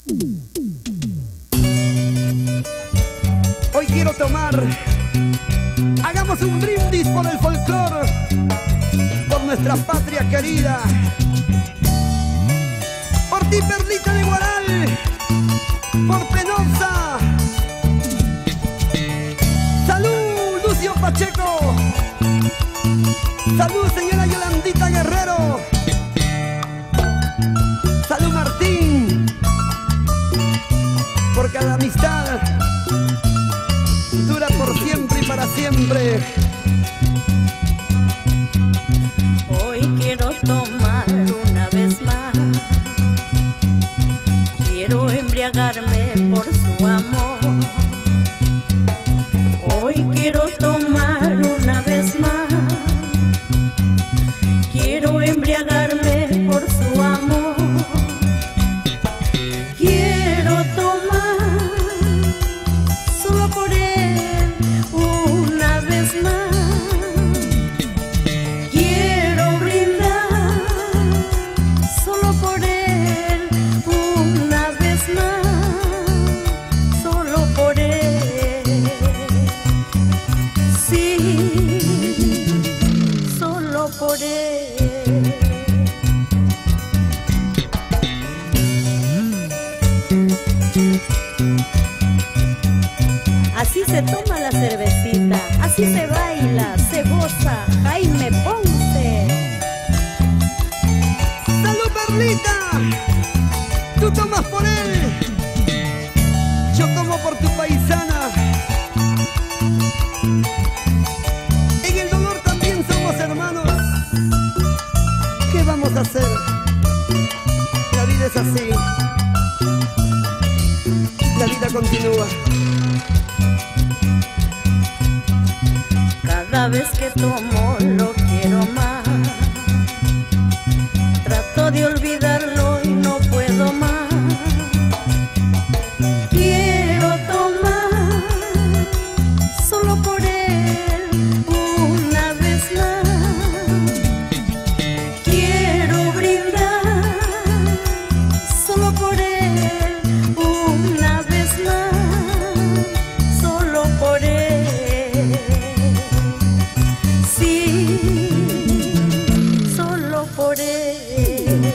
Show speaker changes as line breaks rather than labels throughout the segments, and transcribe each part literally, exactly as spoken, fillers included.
Hoy quiero tomar, hagamos un brindis por el folclor, por nuestra patria querida, por ti, Perlita de Guaral, por Penosa. Salud, Lucio Pacheco. Salud, señora Yolandita Guerrero. Salud, Martín, por cada amistad dura por siempre y para siempre.
Hoy quiero tomar una vez más, quiero embriagarme por su amor. Hoy quiero tomar una vez más, quiero embriagarme por su amor. Quiero tomar solo por él una vez más. Quiero brindar solo por él una vez más. Solo por él. Sí, solo por él. Así se toma la cervecita, así se baila, se goza. Jaime Ponce.
¡Salud, Perlita! Tú tomas por él, yo tomo por tu paisana. En el dolor también somos hermanos. ¿Qué vamos a hacer? La vida es así, la vida continúa.
Cada vez que tomo lo quiero más, trato de olvidarlo y no puedo más. Quiero tomar solo por él una vez más. Quiero brindar solo por él una vez más. Solo por él. Sí, solo por él.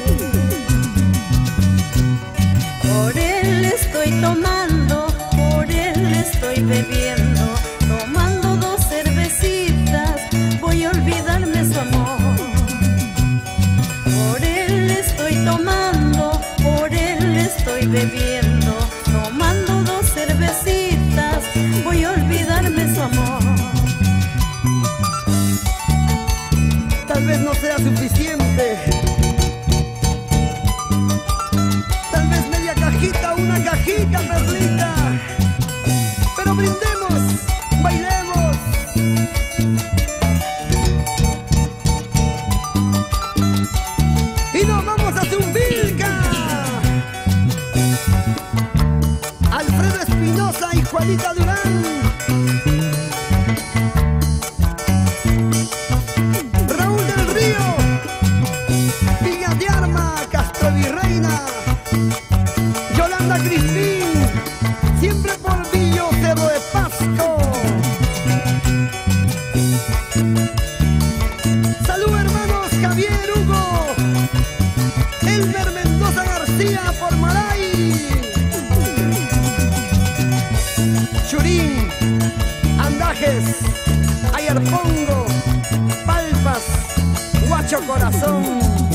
Por él estoy tomando, por él estoy bebiendo, tomando dos cervecitas, voy a olvidarme su amor. Por él estoy tomando, por él estoy bebiendo, tomando dos cervecitas, voy a olvidarme su amor.
Tal vez no sea suficiente, tal vez media cajita, una cajita, Perlita, pero brindemos, bailemos. Y nos vamos a Zumbilca. Alfredo Espinosa y Juanita Durán. Raúl del Río, Villa de Arma, Castro Virreina, Yolanda Cristín, siempre por Villo Cerro de Pasco. Salud, hermanos Javier Hugo, Elmer Mendoza García por Maray, Churín, Andajes, Ayarpongo, Palpas, Huacho Corazón.